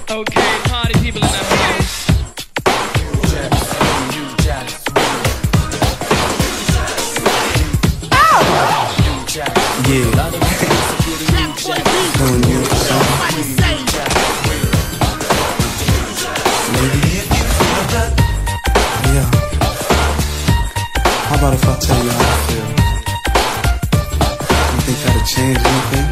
Okay, party people in the house. Yeah. Doing you maybe. Yeah. How about if I tell you how I feel? You think that'll change anything?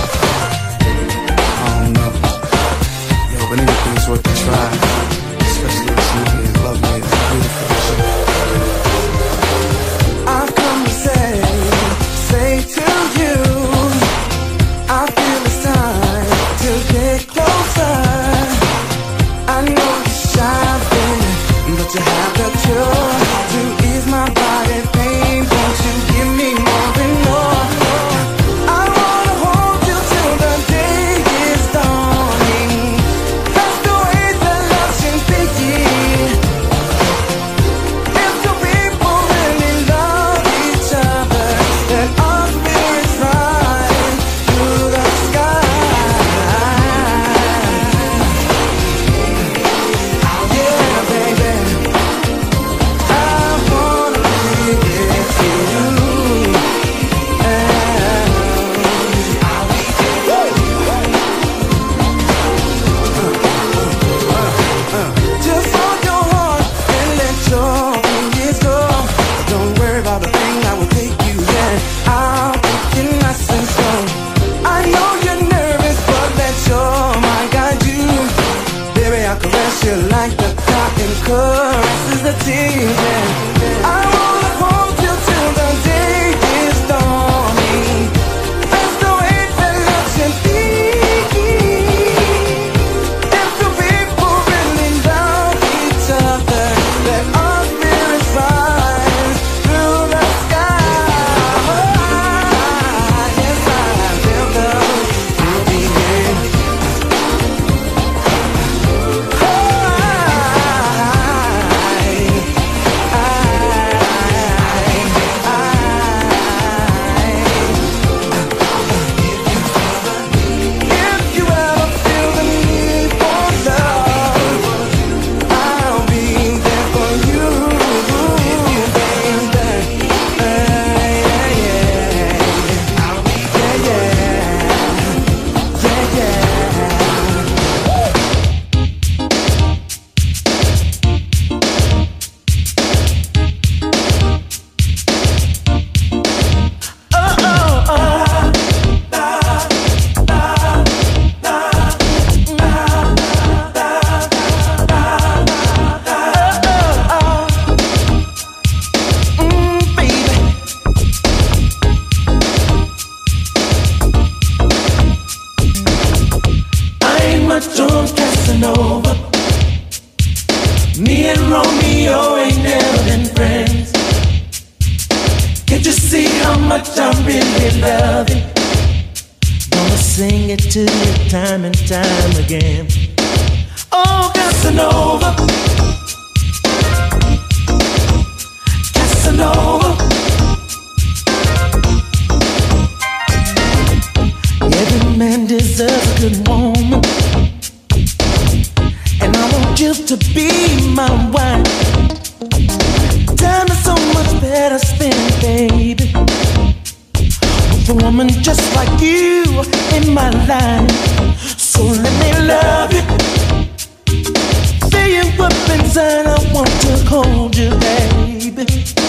I don't know. Yo, but anything's worth a try. Especially if somebody love me. It's beautiful. I've come to say to you, I feel it's time to get closer. I know you're shy, baby, but you have the cure to ease my body pain. Won't you give me more and more? I wanna hold you till the day is dawning. That's the way that love should be. If two people really love each other, then our spirits rise through the sky. Yeah, baby, I wanna be with you. Just hold your heart and let your fingers go. Don't worry about the thing that will take you there. I'll take you nice and slow. I know you're nervous, but let your mind guide you. Baby, I'll caress you like the cotton caresses the tears. I wanna hold you till the day is dawning. That's the way that love should be. If two people really love each other, let our spirits rise through the sky. Yes, I feel love will be here. If you ever feel the need for love, I'll be there for you, baby. I ain't much on Casanova. Me and Romeo ain't never been friends. Can't you see how much I really love you? Gonna sing it to you time and time again. Oh, Casanova, Casanova. Every man deserves a good woman, and I want you to be my wife. Time is so much better spent, baby, with a woman just like you in my life. So let me love you, feel you up inside. I want to hold you, baby.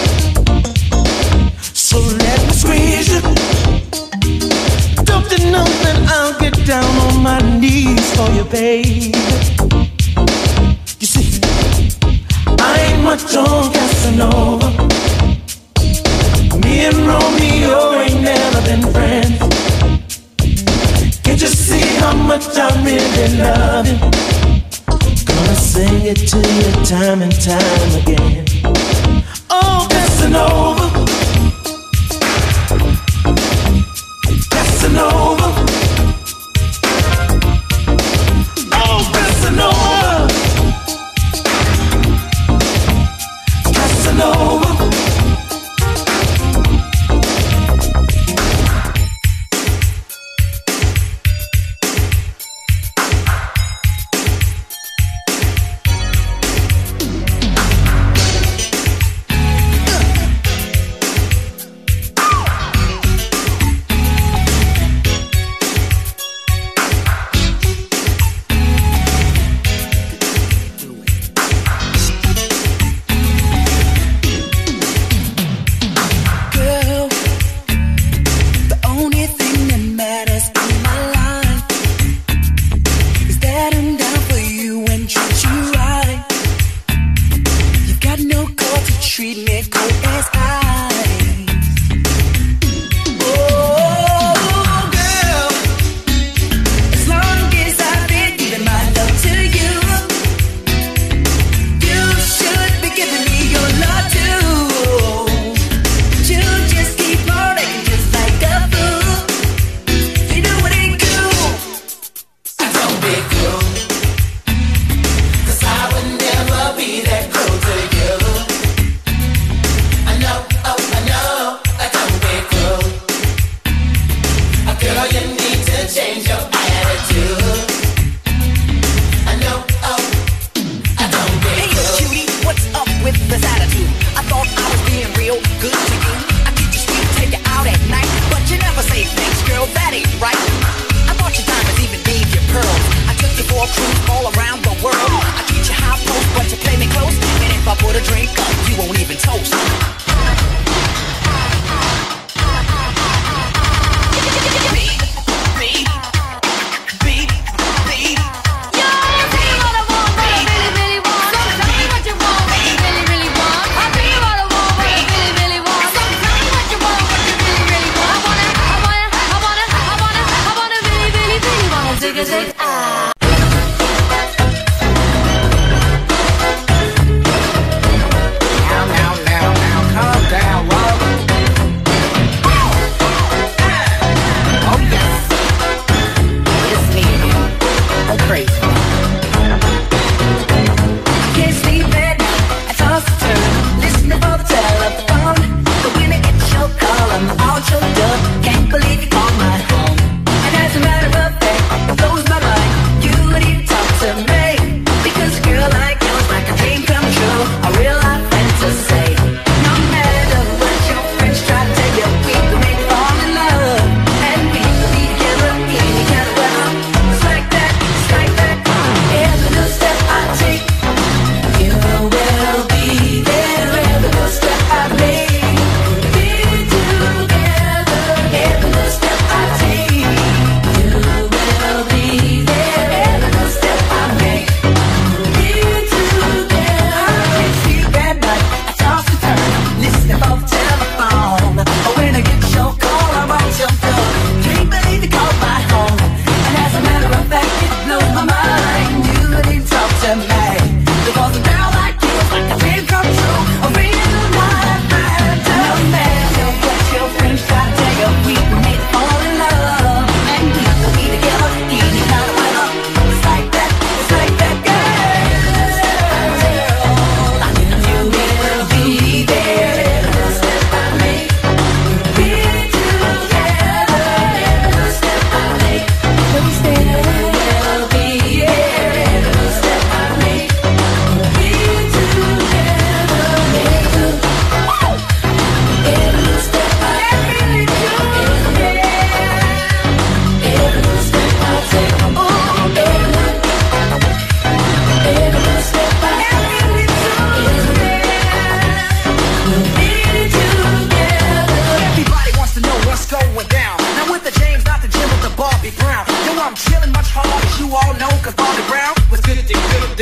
So let me squeeze you. Don't you know that I'll get down on my knees for you, baby? You see, I ain't much on Casanova. Me and Romeo ain't never been friends. Can't you see how much I really love you? Gonna sing it to you time and time again. Oh, Casanova, Casanova. Oh, Casanova, Casanova.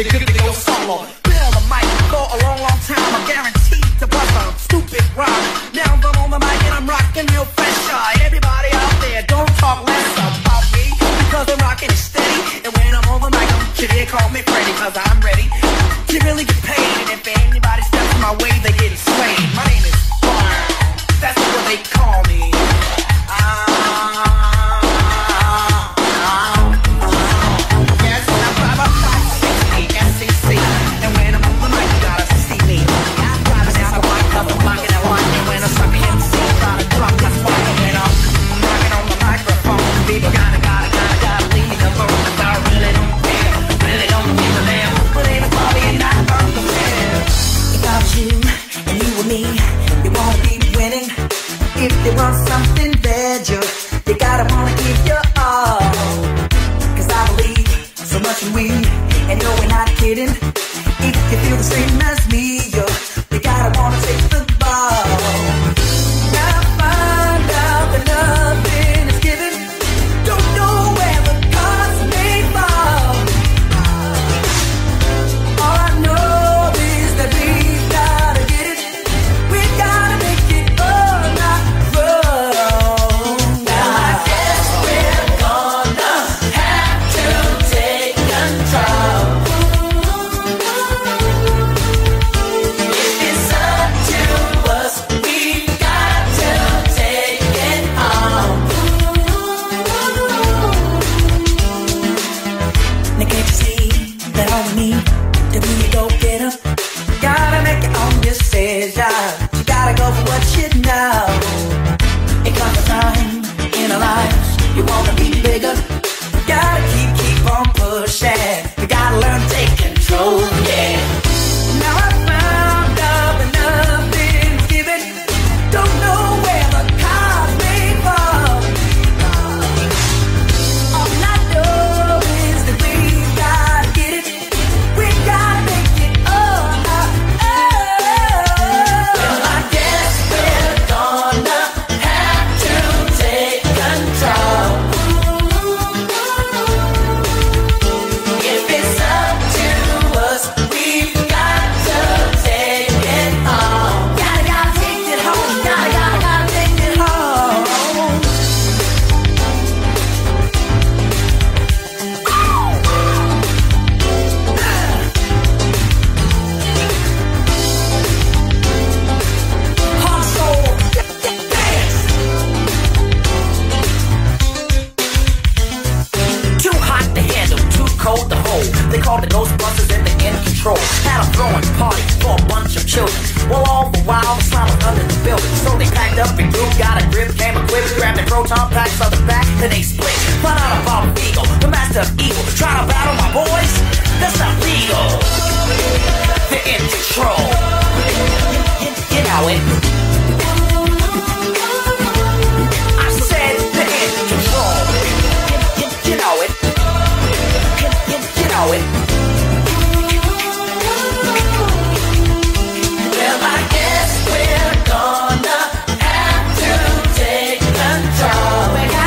they're good to go solo. Been on the mic for a long, long time. I'm guaranteed to bust a stupid rhyme. Now I'm on the mic and I'm rocking real fresh. Everybody out there, don't talk less about me, because I'm rocking it steady. And when I'm on the mic, they call me Freddy, cause I'm ready to really get paid. And if anybody steps my way, they get swayed. My name is Fire, that's what they call me. Yes, I'm 5'5", 6'8", SEC. And when I'm on the mic, you gotta see me. I'm driving out the block, cause I'm blocking that line. And when I'm sucking MC, try to drop my spot. And when I'm knocking on the microphone, people gotta leave me alone, cause I really don't care. Really don't give a damn. But ain't a Bobby and I burn the fair. If I was you, and you were me, you won't be winning. If they want something bad, you gotta wanna give your all. Cause I believe so much in we, and no, we're not kidding. If you feel the same as me, you gotta wanna take the ball. Now find out that nothing is given. Don't know where the cards may fall. All I know is that we gotta get it. We gotta make it all not wrong. Well, I guess we're gonna have to take control. If it's up to us, we got to take it home. Now can't you see that all we need to be a go-getter? Gotta make your own decision. You gotta go for what you know. It comes a time in our lives you wanna be bigger. Gotta keep on pushing. You gotta learn to take control, yeah. Now I found out that nothing's given. Don't know where the cards may fall. All I know is that we gotta get it. We gotta make it all our own. Well, I guess we're gonna have to take control. If it's up to us, we've got to take it home. Gotta take it home. Gotta take it home. Hard soul, dance. Too hot to handle, too cold to hold. They called the Ghostbusters and they in control. Had a throwing party for a bunch of children. Well, all the while the slime was under the building. So they packed up and grew, got a grip, came equipped, grabbed their proton packs on the back, then they split. Found out about Eagle, the master of evil. Trying to battle my boys? That's not legal. They're in control. You know it. I said they're in control. You know it. You know it. Well, I guess we're gonna have to take control. We got.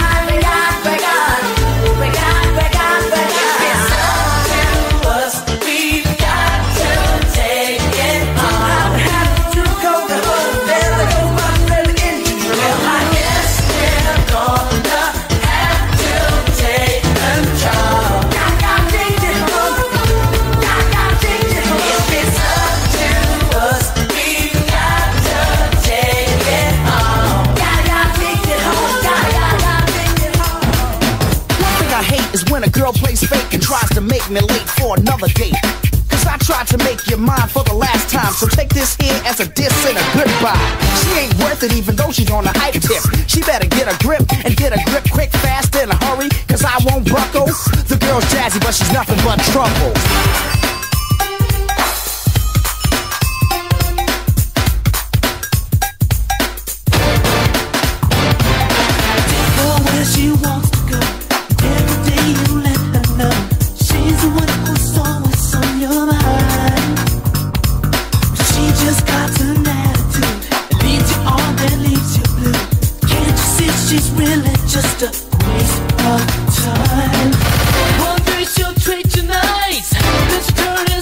If it's up to us, we've got to take it on. Have to go the whole belly, go my belly in control. Well, I guess we're gonna have to take control. Gotta take it home. Gotta take it home. If it's up to us, we've got to take it home. Gotta take it home. Gotta take it home. One thing I hate is when a girl plays fake and tries to make me late for another date. Cause I tried to make you mine for the last time. So take this here as a diss and a goodbye. She ain't worth it even though she's on a hype tip. She better get a grip and get a grip quick, fast, in a hurry. Cause I won't buckle. The girl's jazzy but she's nothing but trouble. Where she wants to go. Every day you let her know. She's the one who's always on your mind. She just got an attitude that leads you on and leaves you blue. Can't you see she's really just a waste of time? Wonder if she'll treat you nice. Then she turn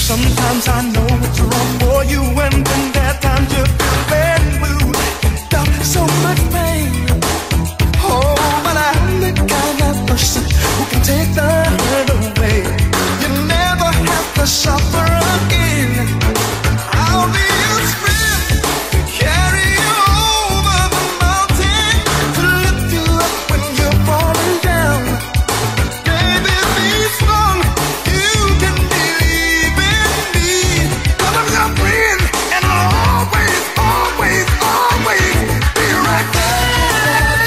Sometimes I know what's wrong for you, and then there are times you feel bad and blue. Felt so much pain. Oh, but I'm the kind of person who can take the hurt away. You never have to suffer again. I'll be your strength to carry you over the mountain, to lift you up when you're falling down. Baby, be strong. You can believe in me. 'Cause I'm your friend, and I'll always, always, always be right there.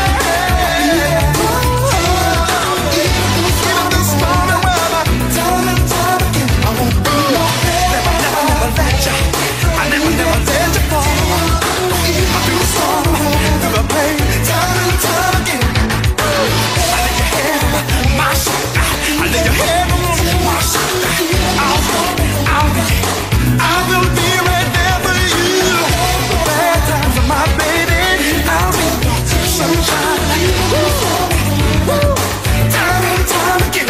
Even the stormy weather, time and time again, I won't be your friend. Never, never, never let you. I never, never let you fall. Even through the storm, through the pain, time and time again. I lay your head on my shoulder. I lay your head on my shoulder. I will be right there for you. The bad times of my baby, I'll be sunshine. Woo. Time and time again.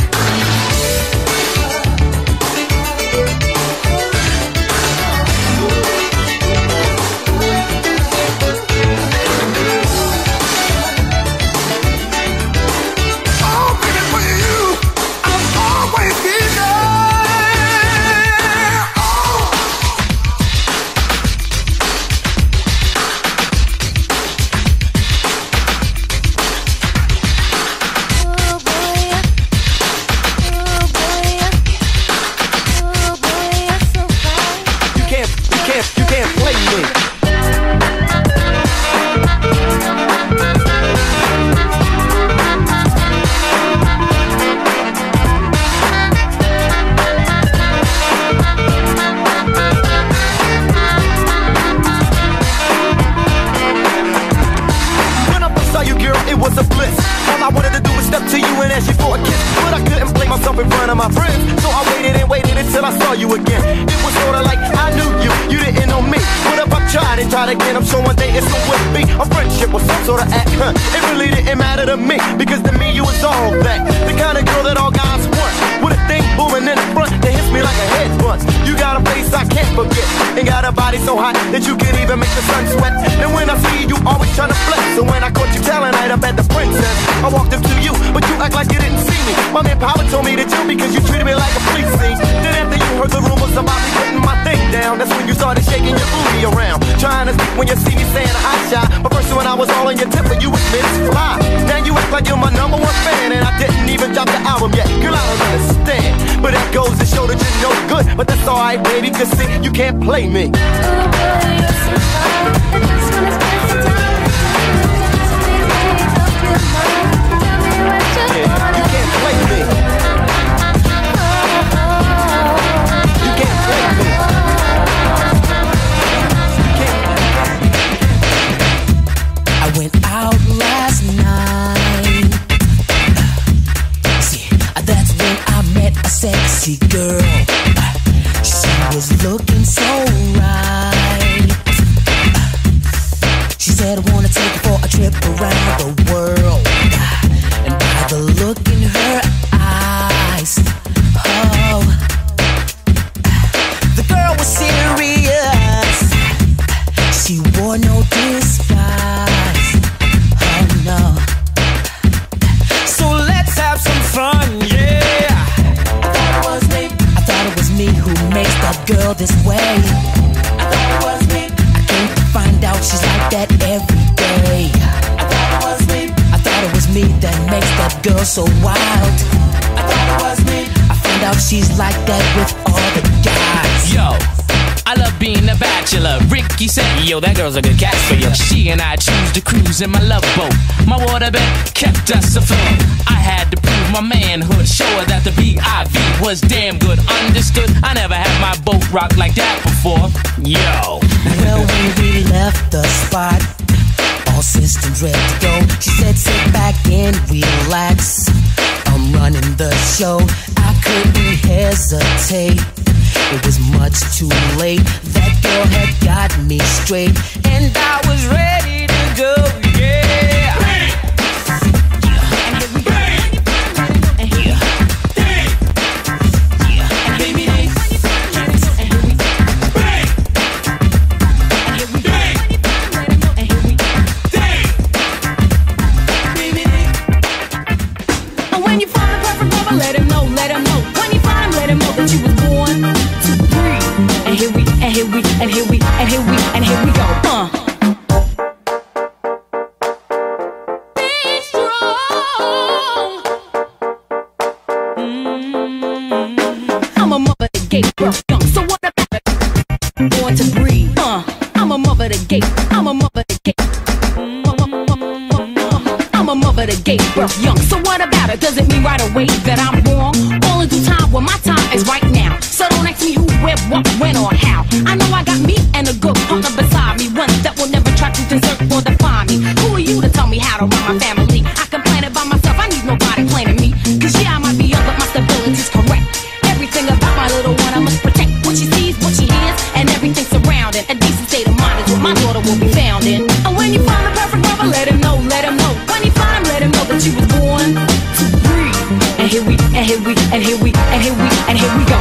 Oh, baby, for you, I'll always be there. Oh. You can't play me. When I first saw you, girl, it was a bliss. All I wanted to do was step to you and ask you for a kiss, but I couldn't play myself in front of my friends. So I waited and waited until I saw you again. It was sorta like I knew you, you didn't know me. But if I tried and tried again, I'm sure one day it's gonna would be a friendship or some sort of act. It really didn't matter to me, because to me you was all that. The kind of girl that all guys want, with a thing booming in the front that hits me like a head blunt. You got a face I can't forget, and got a body so hot that you can even make the sun sweat. And when I see you, always tryna flex. So when I caught you talent night up at the Princess, I walked up to you, but you act like you didn't see me. My man Power told me to do because you treated me like a police scene. Then after you heard the rumors about me putting my thing down, that's when you started shaking your booty around, trying to speak when you see me saying a hot shot. But first when I was all in your tip, but you admit it's fly. Now you act like you're my #1 fan, and I didn't even drop the album yet. Girl, I don't understand, but that goes to show that you're no good. But that's alright, baby, 'cause see, you can't play me. You can't play me. You can't play me. I went out last night. See, that's when I met a sexy girl. She was looking so right. She said, I wanna take her for a trip around the world. And by the look in her eyes, oh, the girl was serious. She wore no disguise. Oh no. So let's have some fun, yeah. I thought it was me who makes that girl this way. I thought it was me. I came to find out she's like that every day. I thought it was me. I thought it was me that makes that girl so wild. I thought it was me. I found out she's like that with all the guys. Yo, I love being a bachelor. Ricky said, yo, that girl's a good catch for you. She and I choose to cruise in my love boat. My waterbed kept us afloat. I had to prove my manhood, show her that the BIV was damn good. Understood? I never had my boat rocked like that before. Yo. Well, when we left the spot, all systems ready to go. She said, sit back and relax. I'm running the show. I couldn't hesitate. It was much too late. That girl had got me straight, and I was ready to go. Yeah. And baby, him know that you was born to breathe. And here we, and here we, and here we, and here we, and here we go. Be strong. I'm a mother that gave birth young, so what about it? Born to breathe. I'm a mother that gave. I'm a mother that gave. I'm a mother that gave birth young. So what about it? Does it mean right away that I'm wrong? All in due time, well my time is right now. So don't ask me who, where, what, when, or how. I know I got me and a good partner beside me, one that will never try to desert or define me. Who are you to tell me how to run my family? I can plan it by myself, I need nobody planning me. Cause yeah, I might be young, but my stability's correct. Everything about my little one I must protect. What she sees, what she hears, and everything surrounding. A decent state of mind is what my daughter will be found in. And when you find the perfect lover, let him know, let him know. When you find him, let him know that you was born to breathe. And here we, and here we, and here we, and here we, and here we go.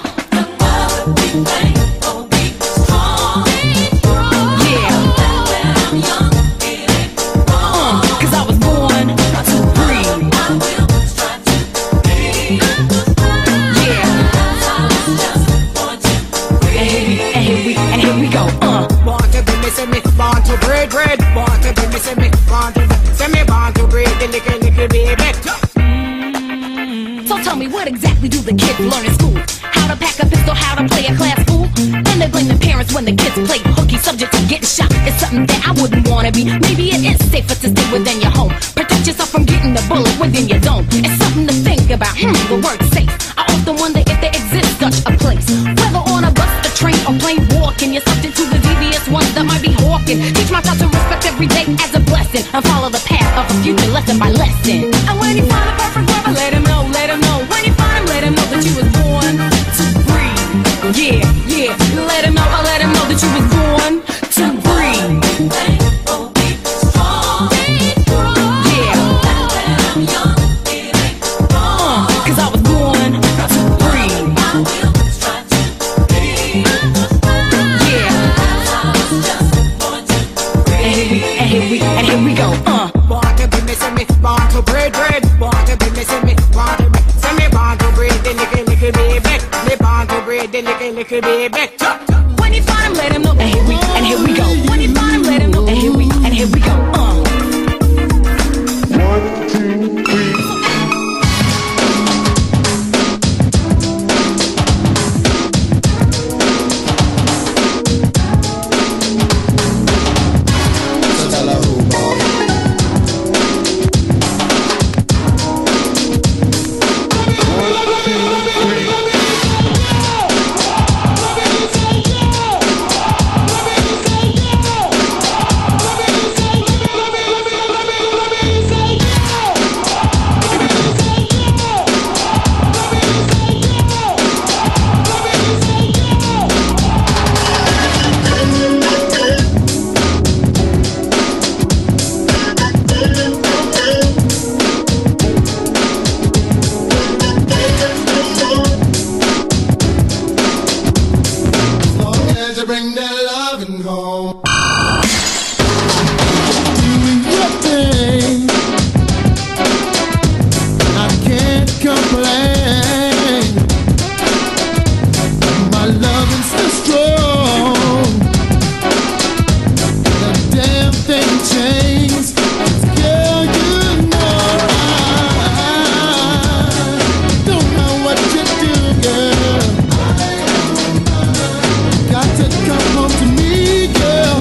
What exactly do the kids learn in school? How to pack a pistol, how to play a class fool? Then they blame the parents when the kids play hooky. Subject to getting shot is something that I wouldn't wanna be. Maybe it is safer to stay within your home. Protect yourself from getting the bullet within your dome. It's something to think about, the word safe. I often wonder if there exists such a place. Whether on a bus, a train, or plane walking, you're something to the devious ones that might be hawking. Teach my child to respect every day as a blessing, and follow the path of a future lesson by lesson. And when you find a perfect lover, let him know, let him know. When you find him, let him know that you was born to breathe. Yeah, yeah, let him know that you was born to breathe. Cause I was born to breathe. Yeah. And here we go. Born to be missing me, born to breathe, breathe. Born to be missing me, born to be. Send me born to breathe, the little baby. Me born to breathe, the little baby. When you find him, let him know. And here we go. When you find him, let him know. And here we go. 1, 2, 3. Bring that loving home. I can't complain. My loving's so strong. The damn thing changed. Girl, you know I don't know what you do, girl. Got to come home to me, girl.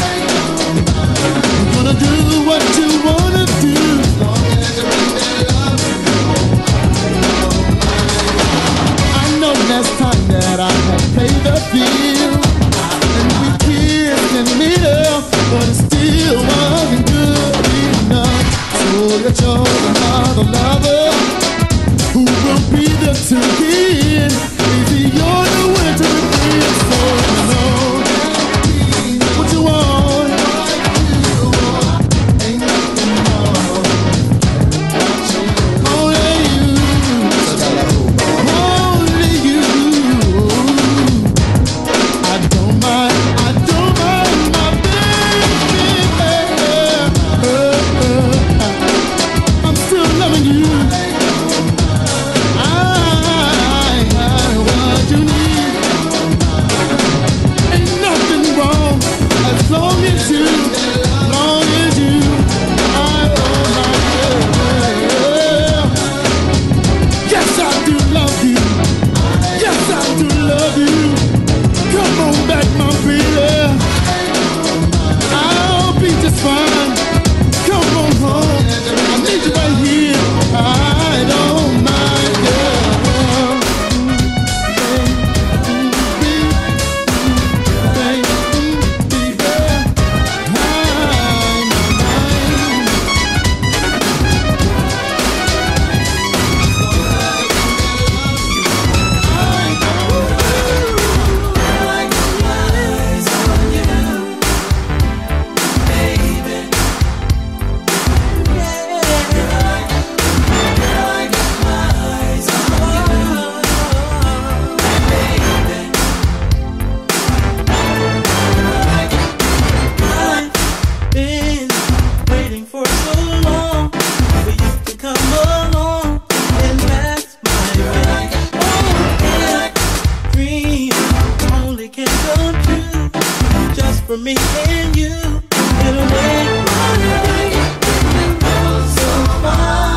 I'm gonna do what you wanna do. As long as you bring that love. I know last time that I had played the field, and we kissed in the middle, but it still wasn't good enough. So you chose another lover who will be there to the end. Baby, you're the winner to the end. So you know what you want. Ain't nothing more. Only you. Only you. I don't mind my baby. I'm still loving you. for me and you. It'll make my life so far.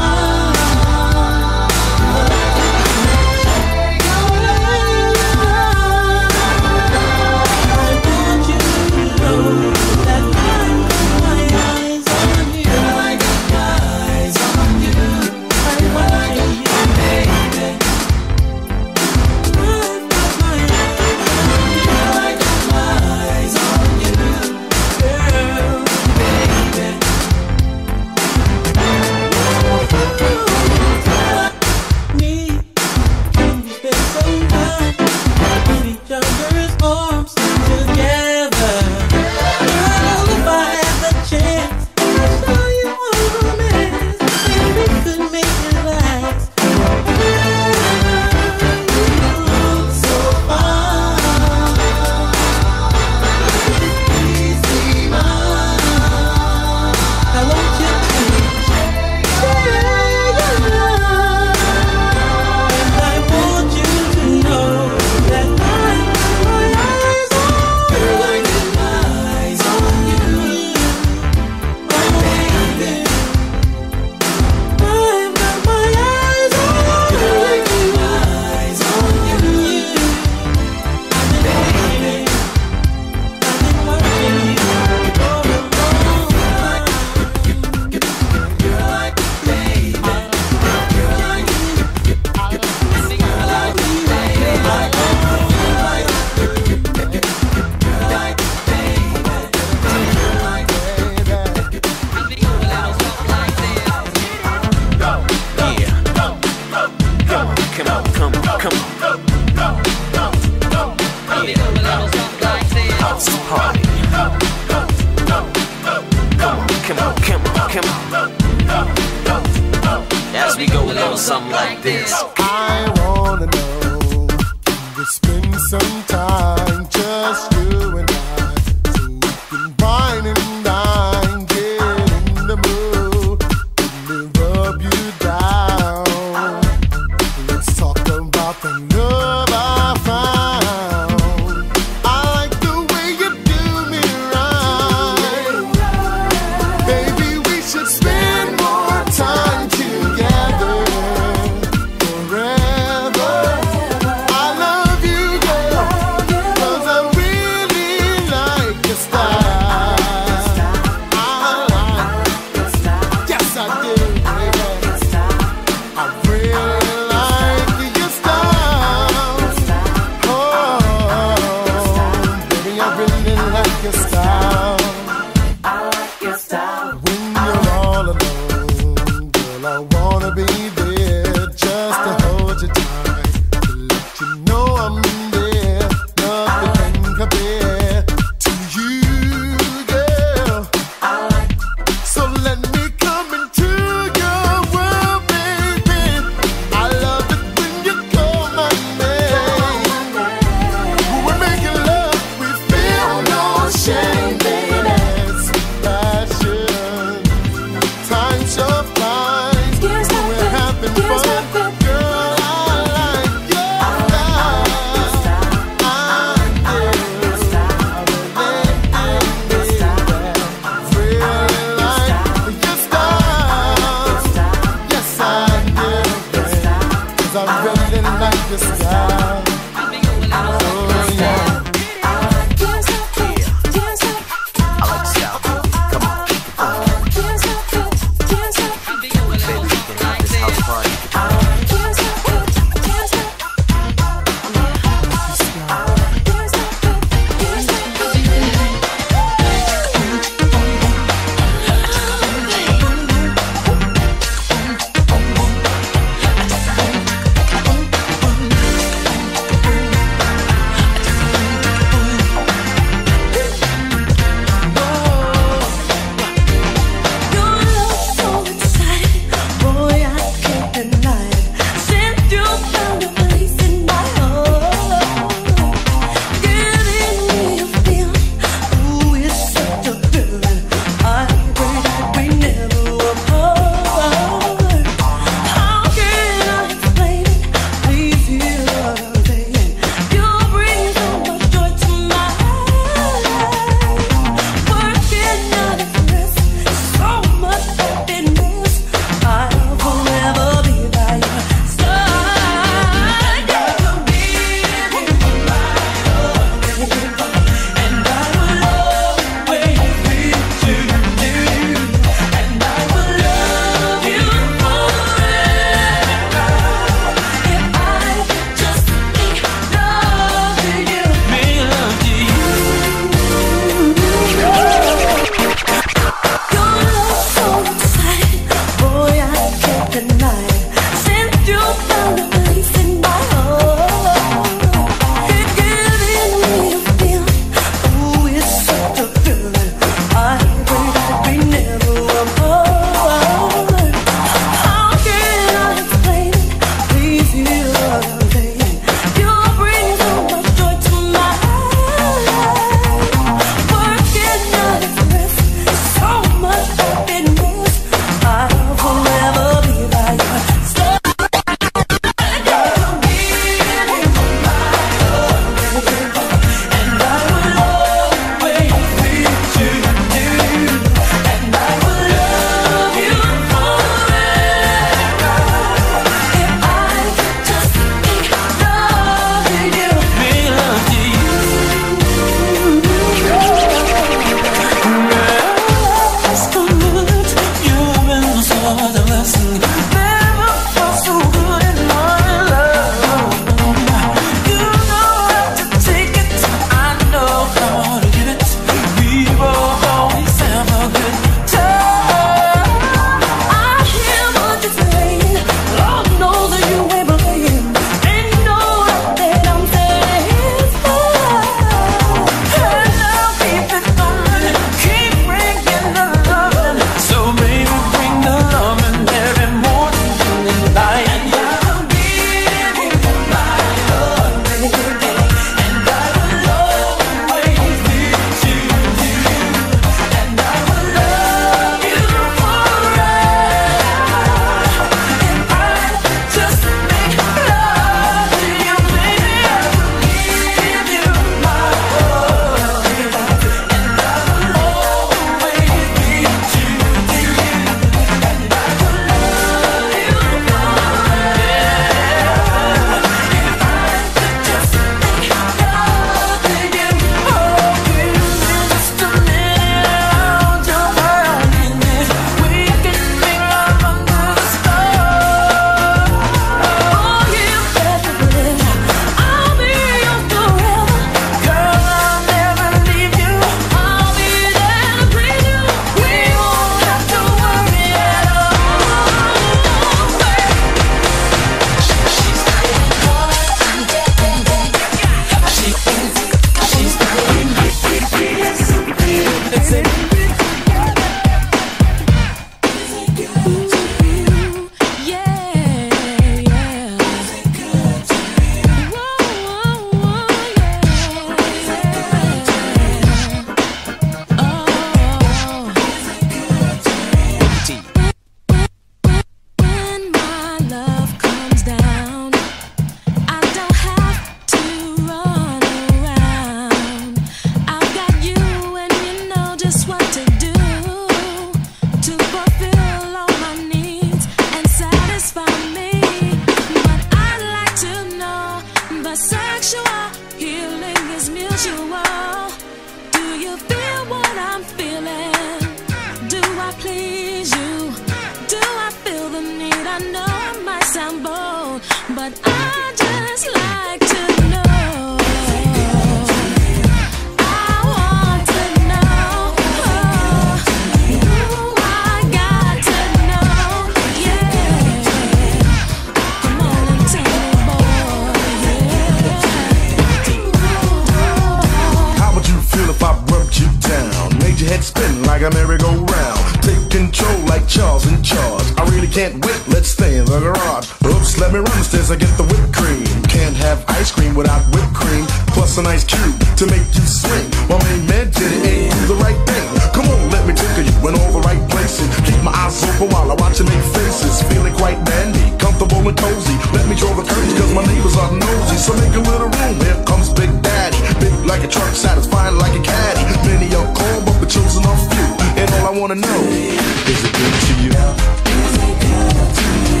like a merry-go-round. Take control like Charles in charge. I really can't wait, let's stay in the garage. Oops, let me run the stairs, I get the whipped cream. Can't have ice cream without whipped cream. Plus an ice cube to make you swing. My main man did it, ain't do the right thing. Come on, let me tickle you in all the right places. Keep my eyes open while I watch you make faces. Feeling quite dandy, comfortable and cozy. Let me draw the curtains cause my neighbors are nosy. So make a little room, here comes Big Daddy. Big like a truck, satisfying like a caddy. Many are called, but the chosen are few. And all I wanna know, is it good to you? Is it good to you?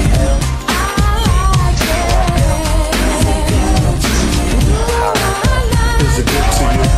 Is it good to you?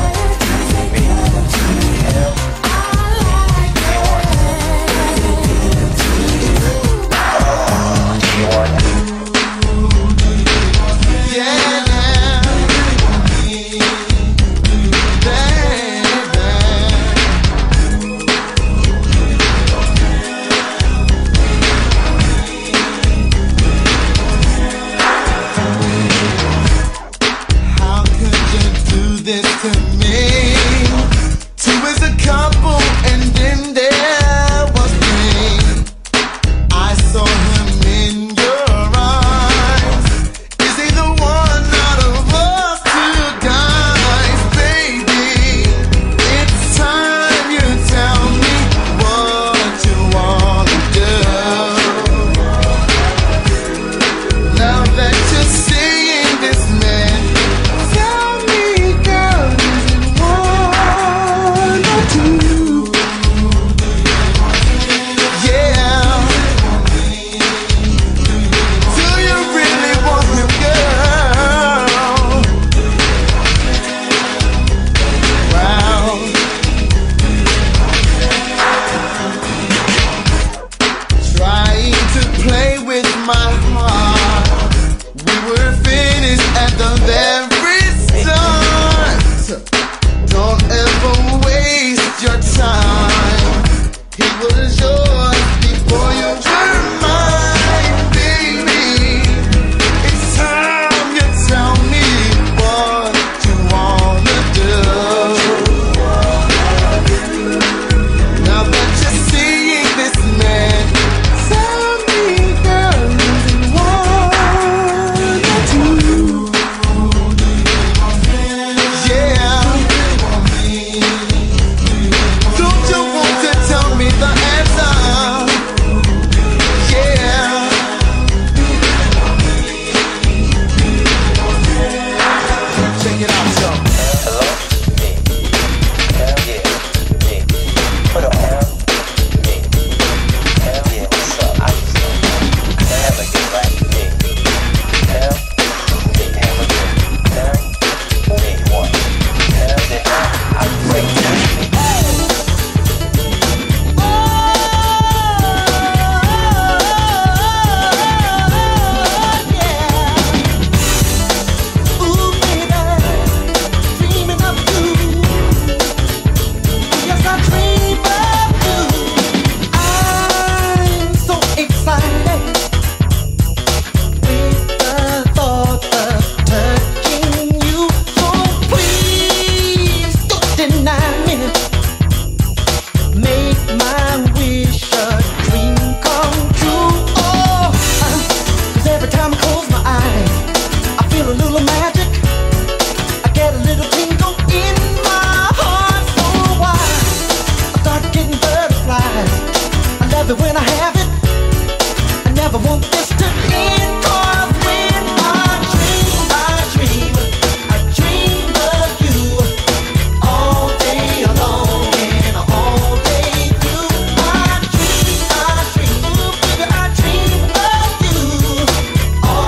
All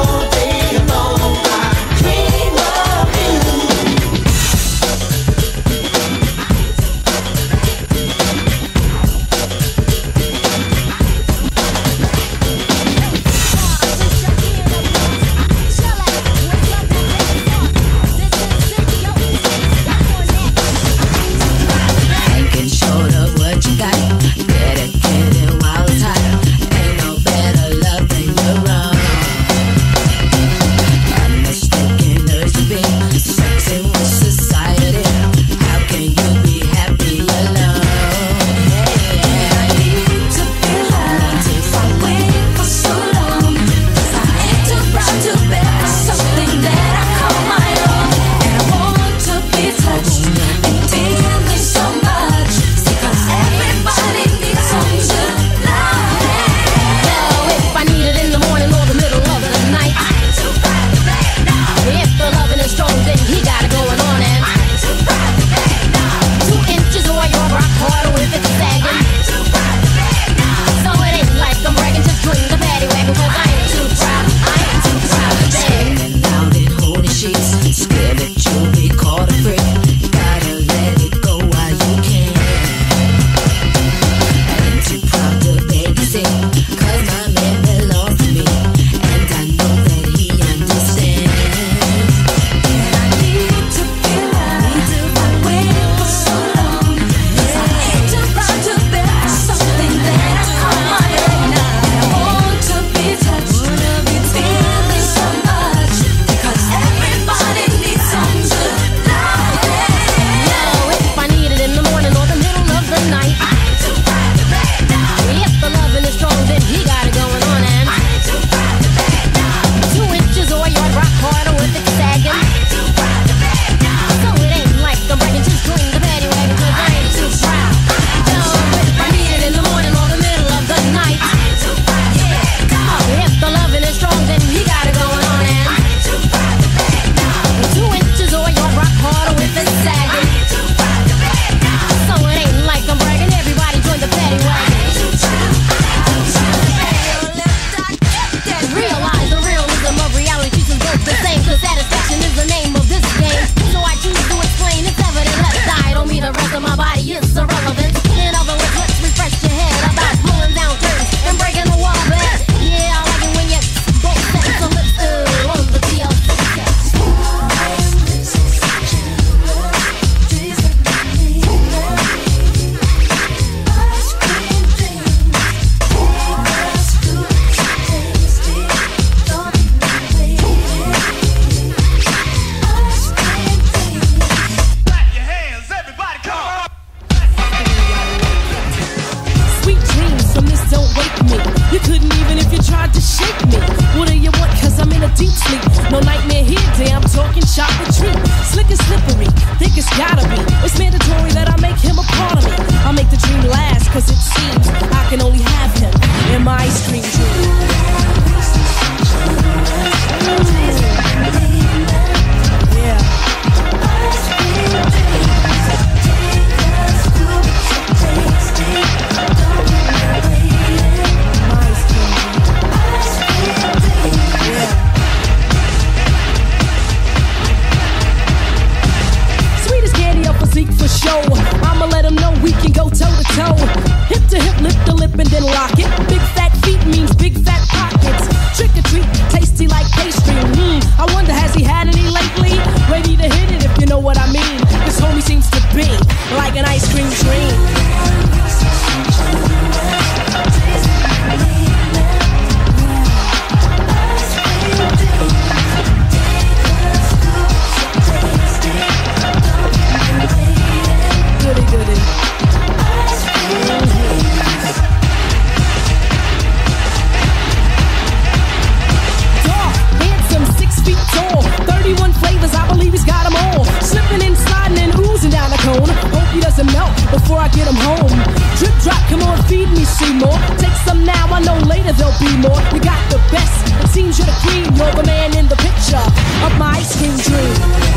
them home. Drip drop, come on, feed me, Seymour. Take some now, I know later there'll be more. You got the best, it seems you're the queen. You're the man in the picture of my ice cream dream.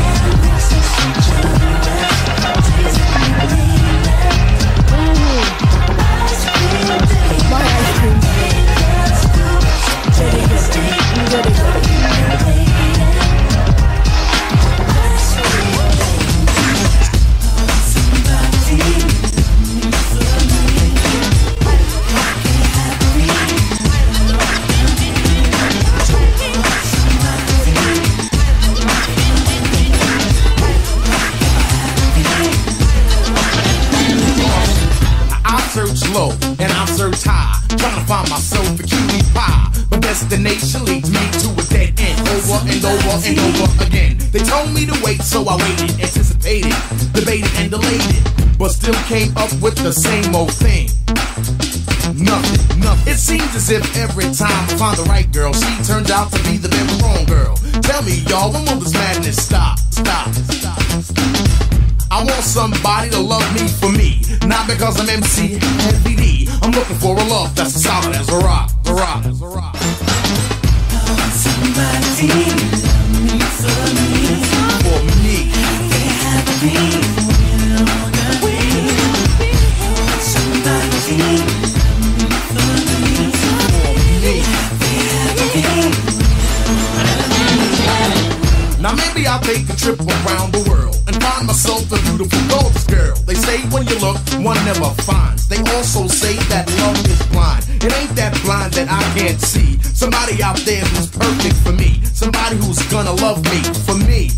My ice cream. Low and I search high, trying to find myself a cutie pie. But destination leads me to a dead end, over and over and over again. They told me to wait, so I waited, anticipated, debated and delayed it, but still came up with the same old thing. Nothing. It seems as if every time I find the right girl, she turns out to be the very wrong girl. Tell me, y'all, when will this madness stop? I want somebody to love me for me, not because I'm MC Heavy D. I'm looking for a love that's as solid as a rock, I want somebody to love me for me. Now maybe I'll take a trip around the world and find myself a beautiful, gorgeous girl. They say when you look, one never finds. They also say that love is blind. It ain't that blind that I can't see somebody out there who's perfect for me, somebody who's gonna love me for me.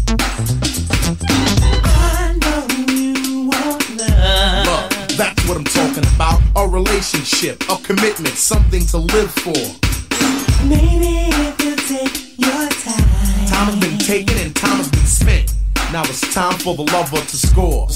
I know you want love. That's what I'm talking about. A relationship, a commitment, something to live for. Maybe if you take your time. Time has been taken and time has been spent. Now it's time for the lover to score.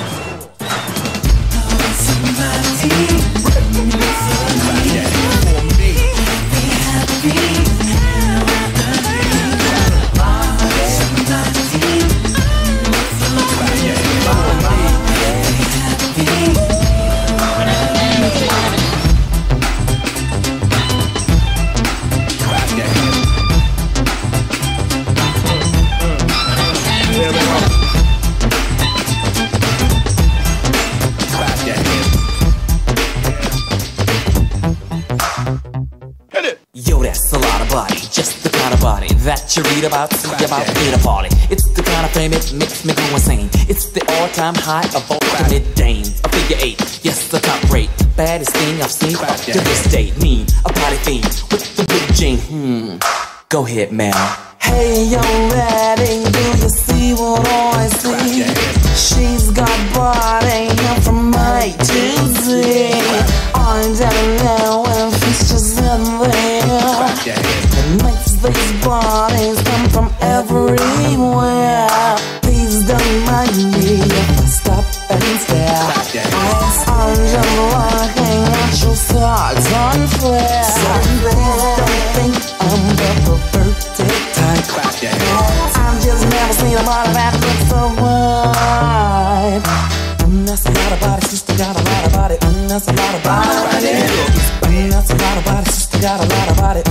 Yo, that's a lot of body, just the kind of body that you read about, see about at a party. It's the kind of fame it makes me go insane. It's the all-time high of all the mid-dames. A figure 8, yes, the top rate. Baddest thing I've seen up to this day. Mean, a party fiend with the big Gene. Go ahead, Mel. Hey, yo, Daddy, do you see what I see? She's got body from A to Z. I don't know if it's just in there. It makes these bodies come from everywhere. Please don't mind me if I stop and stare. I'm just looking at your thoughts on flare. So please don't think I'm the perverted type. I've just never seen a body that looks so right. That's a lot of body, sister got a lot of body. That's a lot of body. That's a lot of body, sister got a lot of body.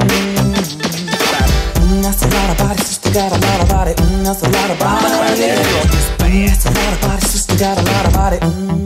That's a lot of body, sister got a lot of body. That's a lot of body. That's a lot of body, sister got a lot of body.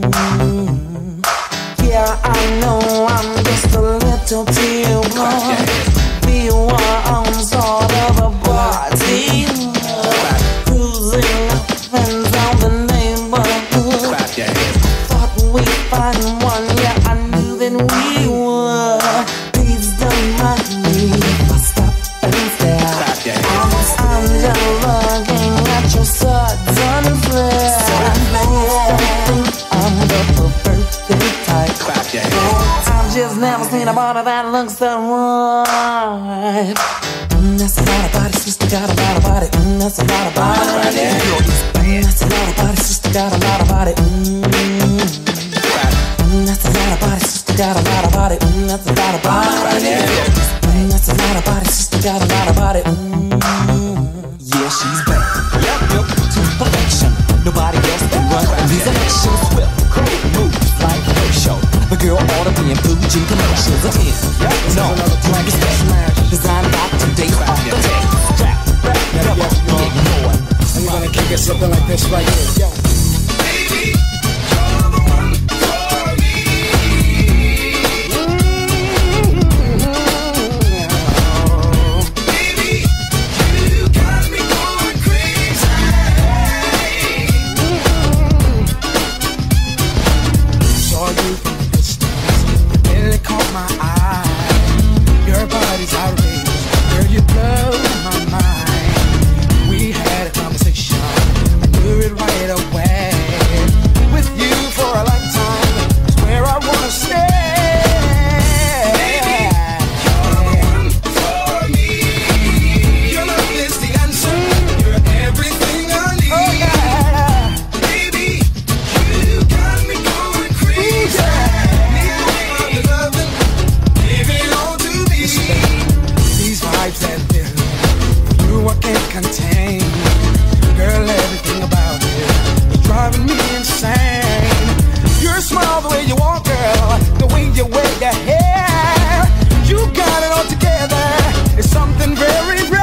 Yeah, I know I'm just a little too blind. Be one sort of a party, cruising up and down the neighborhood. Thought we'd find one, yeah, I knew that we would. Please don't mind me if I stop and stare. I'm just looking at your sudden flare. Please don't think I'm the perverted type. I've just never seen a body that looks so right. That's a lot of body, sister got a lot of body. That's a lot of body. That's a lot of body, sister got a lot of body. That's a lot of body, sister got a lot of body. That's a lot of body. That's a lot of body, sister got a lot of body. Yeah, she's back. Yep, to perfection. Nobody else can run these elections. Swift, cold moves, playing Fuji commercials again. No, respect, designed by today's architect. Strap, never be ignored. I'm gonna kick it something like this right here. Yo. Baby, you're the one for me. Baby, you got me going crazy. Saw you from a distance, really caught my eye. Your body's outrageous, girl, you blow my mind. We had a conversation, I knew it right away. With you for a lifetime, it's where I wanna stay. Baby, you're the one for me. Your love is the answer, you're everything I need. Oh, yeah. Baby, you got me going crazy. Need all the loving, give it all to me. These vibes that feel you I can't contain. Girl, everything about it is driving me insane. Your smile, the way you walk, girl, the way you wear your hair, you got it all together. It's something very rare.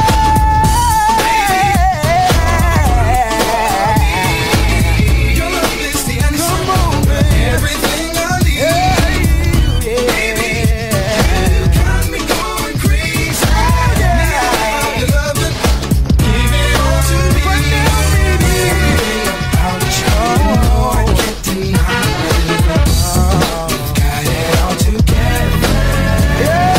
Your love is the answer. Come on, baby. Everything I need. Baby, you got me going crazy. Yeah. Your loving, give it all to me. Right now, baby. About you, I can't deny it. Oh, got it all together. Yeah.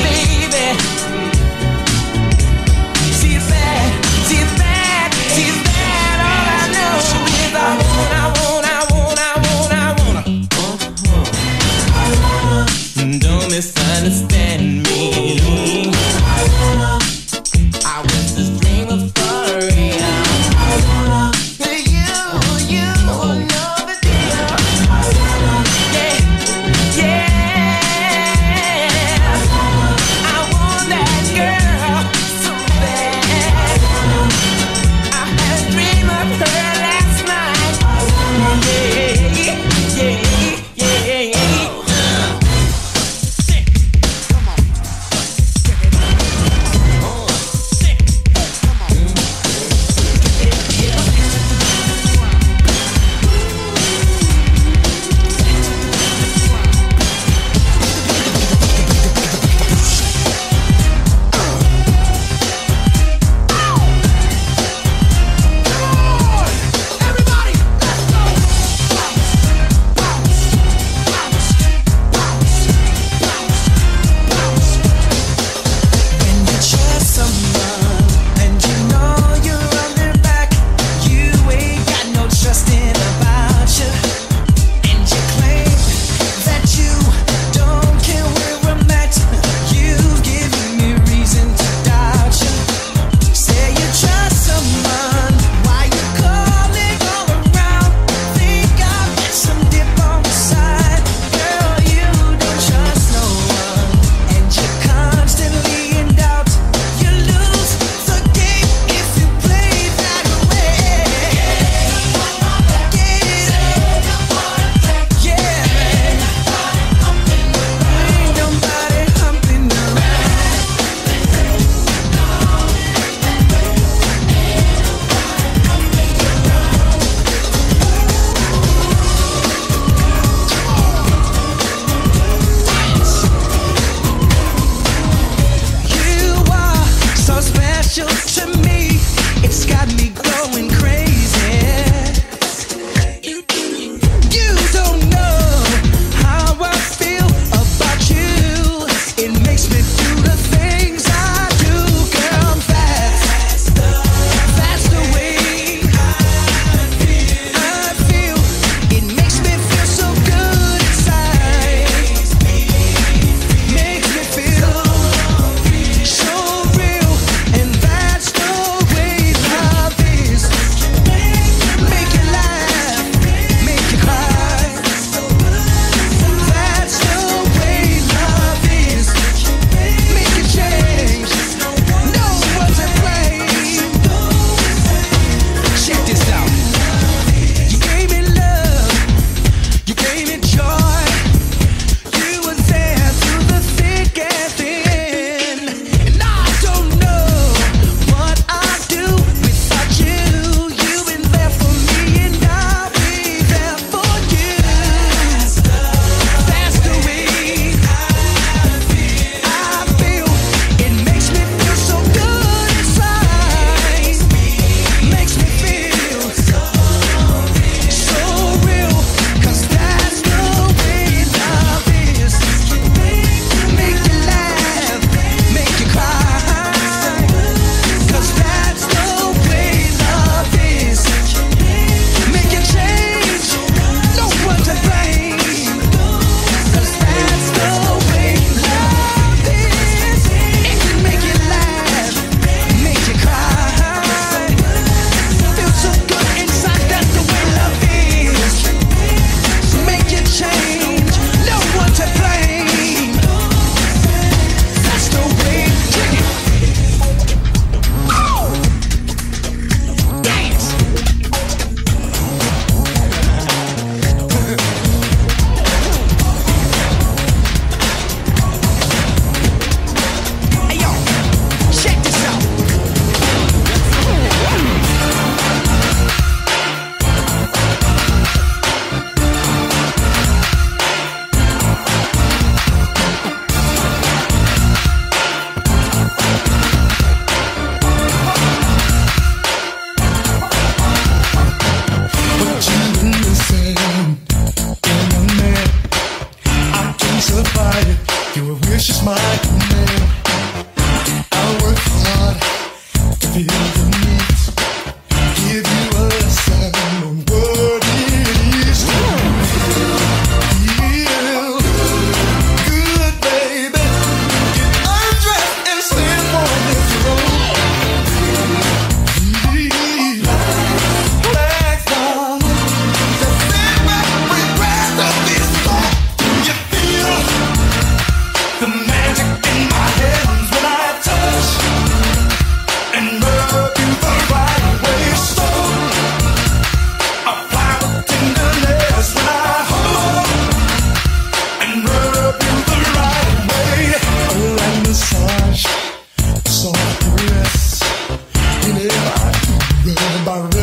She's bad, she's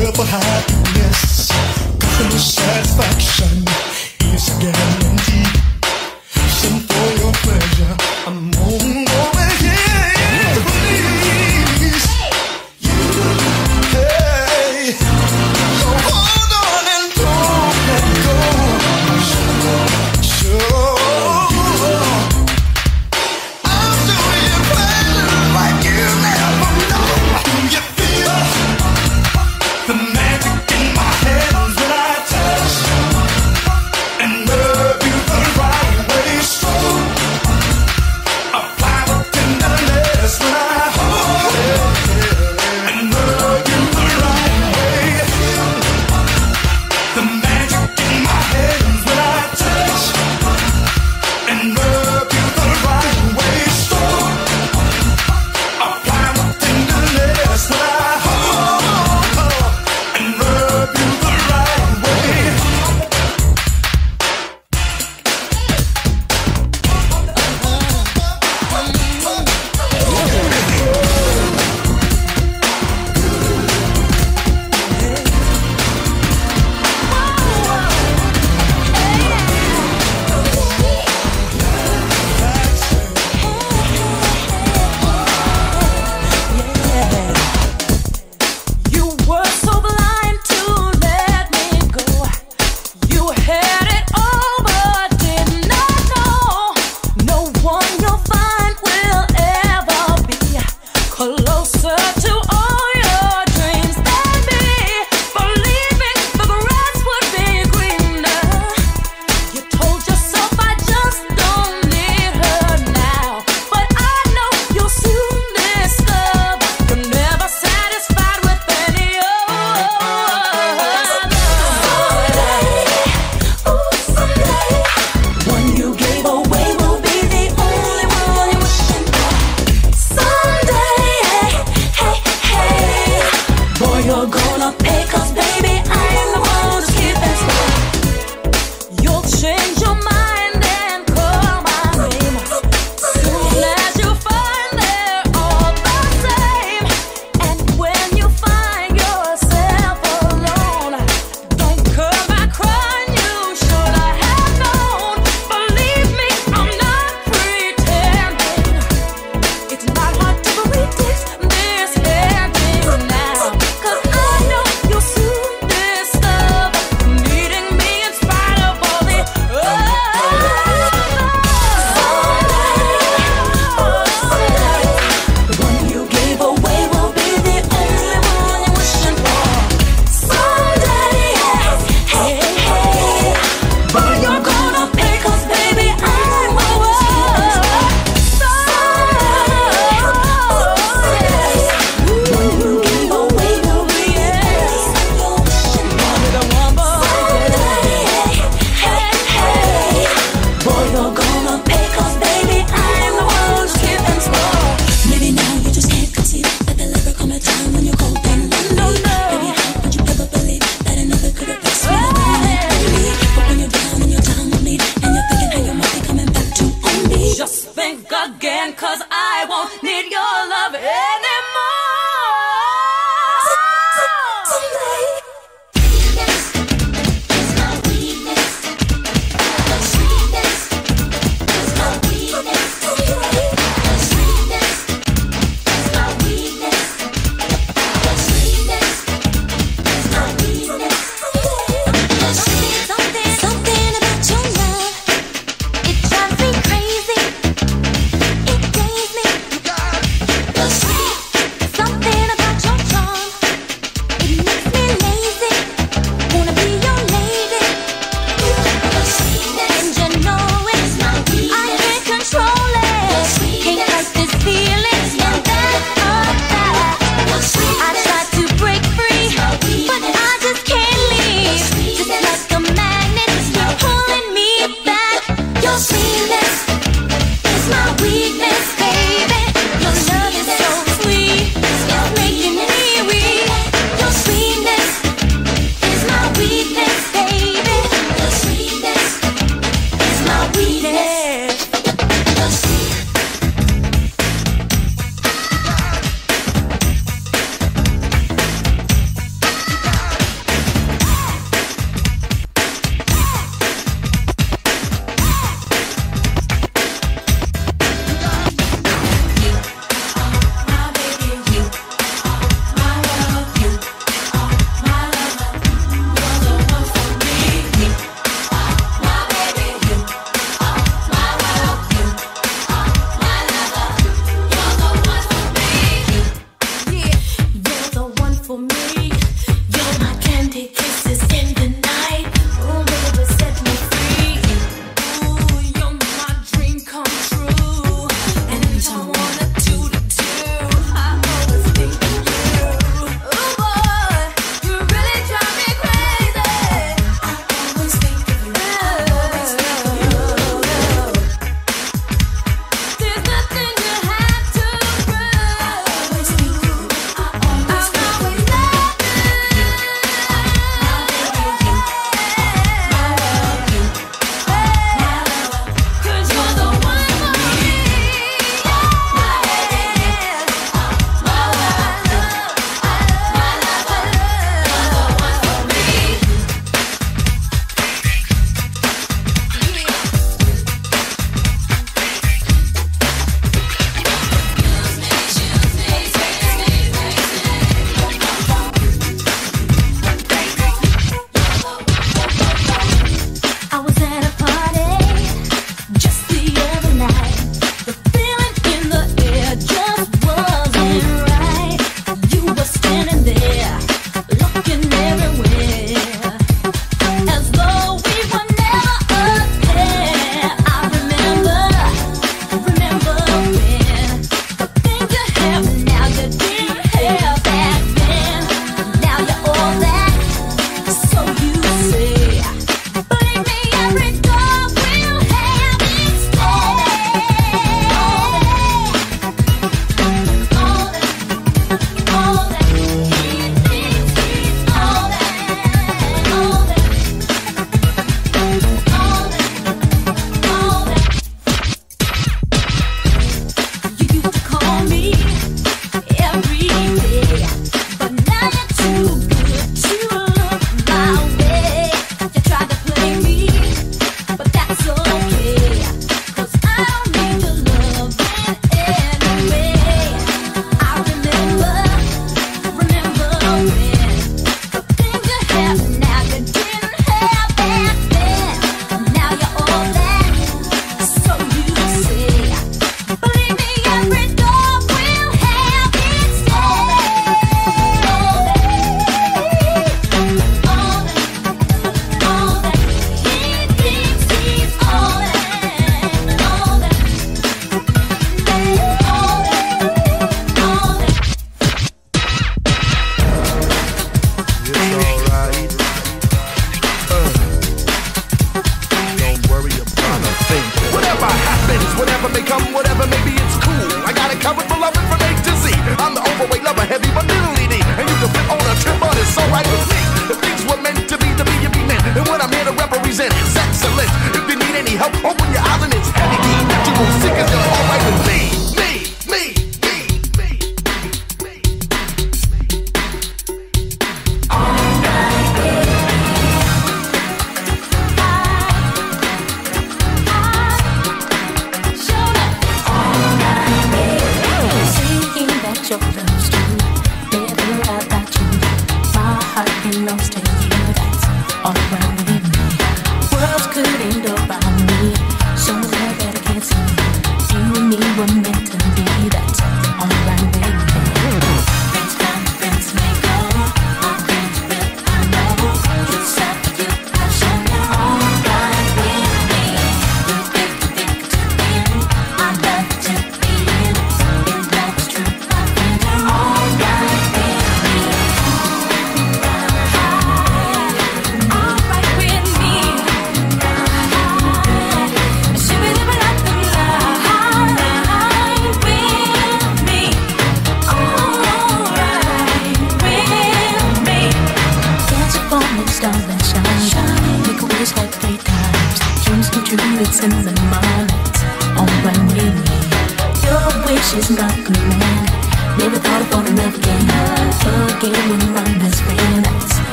love for happiness, customer satisfaction is a guarantee. Send for your pleasure, I'm on over here. Please, you, hey, so hold on and don't let go. Sure, I'll do you pleasure like you never know. Do you feel the magic in my hands when I touch and rub you the right way? So apply the tenderness when I hold and rub you the right way. The magic in my hands when I touch and rub you the right way. So apply the tenderness when I hold and rub you the right way. You were so blind to let me go. You had it all but did not know. No one you'll find will ever be closer to all your dreams than me. Believe me, the grass would be greener. You told yourself I just don't need her now, but I know you'll soon discover you're never satisfied with any other. Someday, one you gave away will be the only one you're wishing for. Someday, hey, boy, you're gonna pay 'cause baby, I'm the one who's keeping score. You'll change your mind and call my name soon as you find they're all the same. And when you find yourself alone, don't come back crying. You should have known. Believe me, I'm not pretending. It's not hard to predict this ending now, 'cause I know you'll soon discover needing me in spite of all the someday, the one you gave away will be the only one you're wishing for. Someday, hey, boy, you're gonna pay 'cause baby, I'm the one. One you gave away will be the you're wishing for. The one boy, hey, boy, you're gonna pay 'cause baby, I'm the one who's keeping score. Maybe now you just can't conceive that there'll ever come a time when you're cold and lonely. Baby, how could you ever believe that another could replace me? But when you're down and you're down with me, and you're thinking how you might be coming back to on me, just think again, 'cause I won't need your love anymore. Someday. Something about your love, it drives me crazy. It dazes right. Don't worry about a thing. Whatever happens, whatever may come, whatever maybe it's cool. I got it covered for loving from A to Z. I'm the overweight lover, heavy but mentally deep. And you can fit on a trip, but it's alright with me. If things were meant to be and be meant. And what I'm here to represent is excellence. If you need any help, open your eyes and it's heavy key. You will see 'cause you're alright with me.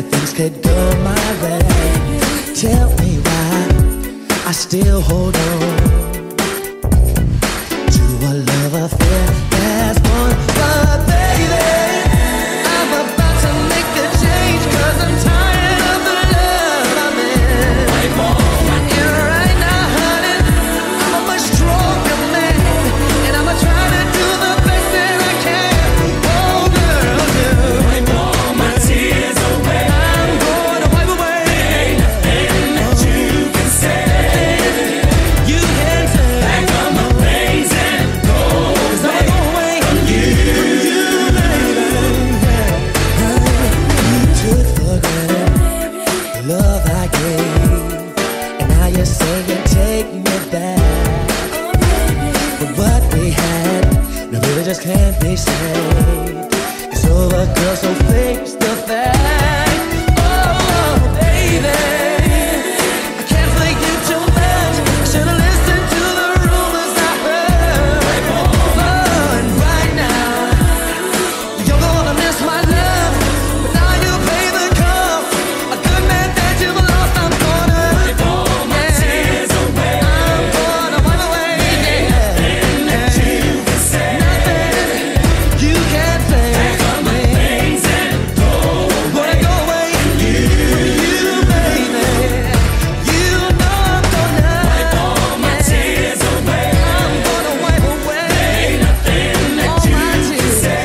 things could go my way. Tell me why I still hold on to a love affair that's one. But baby, I'm about to make a change, 'cause I'm tired of the love I'm in. Yeah, right now, honey, I'm a much stronger man, and I'ma try to do the best that I can. Oh girl, wipe all my tears away. I'm gonna wipe away. Ain't nothing that you can say. You can say pack up my things and go away from you, baby. You took for granted the love I gave, and now you're saying take me back. But what we had, no, really just can't be saved. It's over, girl, so face the fact. Oh, baby, I can't thank you too much. I should've listened to the rumors I heard. Oh, and right now, you're gonna miss my love, but now you pay the cost. A good man that you've lost, I'm gonna wipe all my tears away. I'm gonna wipe away. Nothing that you can say. Nothing you can say. Pack up my things and go away. Gonna go away. You baby. You know I'm gonna wipe all my tears away. I'm gonna wipe away. Ain't nothing that you can say.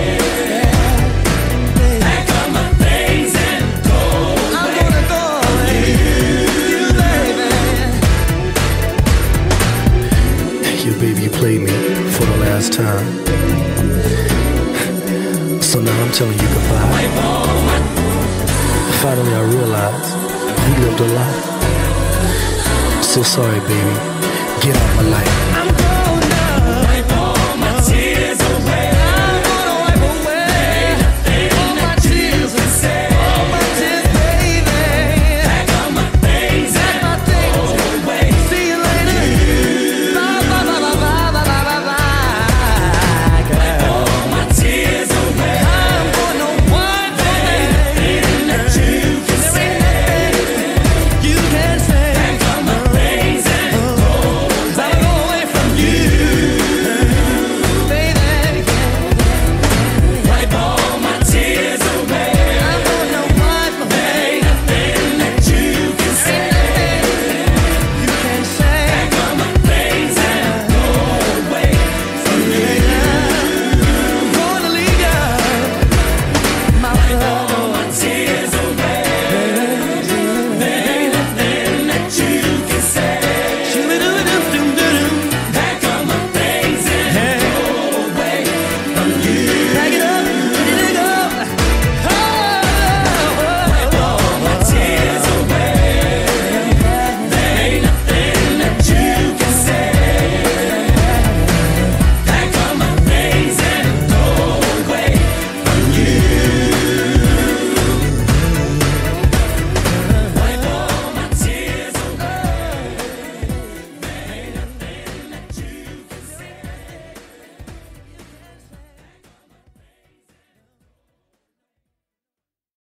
Pack up my things and go away. I'm gonna go away. You baby. Yeah, baby, you played me for the last time. So now I'm telling you goodbye. Finally, I realized you lived a life. So sorry, baby. Get out my life.